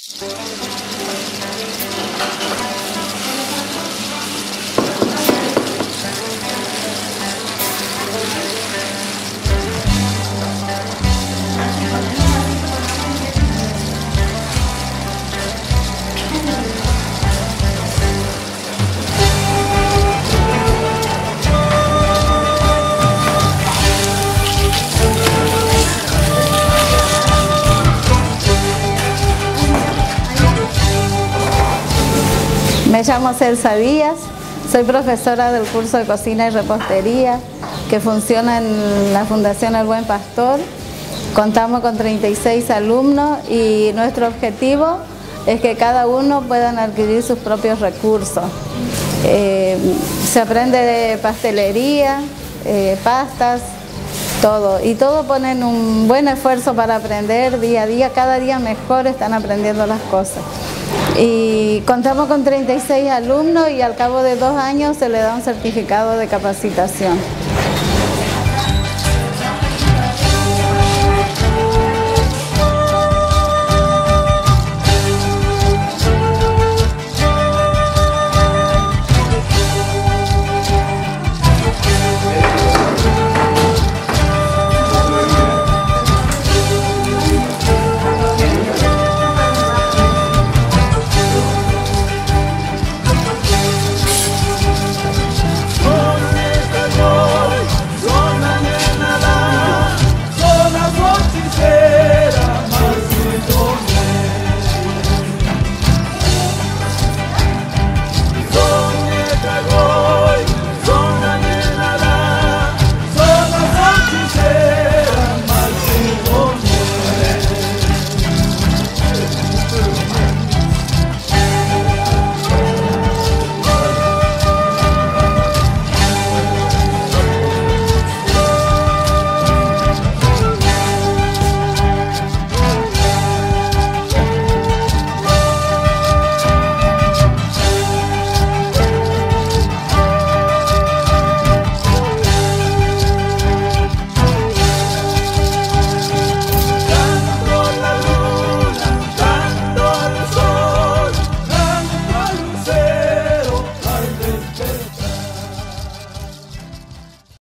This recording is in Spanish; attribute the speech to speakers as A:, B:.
A: Me llamo Celsa Díaz, soy profesora del curso de cocina y repostería que funciona en la Fundación El Buen Pastor. Contamos con 36 alumnos y nuestro objetivo es que cada uno pueda adquirir sus propios recursos. Se aprende de pastelería, pastas, todo. Y todos ponen un buen esfuerzo para aprender día a día, cada día mejor están aprendiendo las cosas. Y contamos con 36 alumnos y al cabo de 2 años se le da un certificado de capacitación.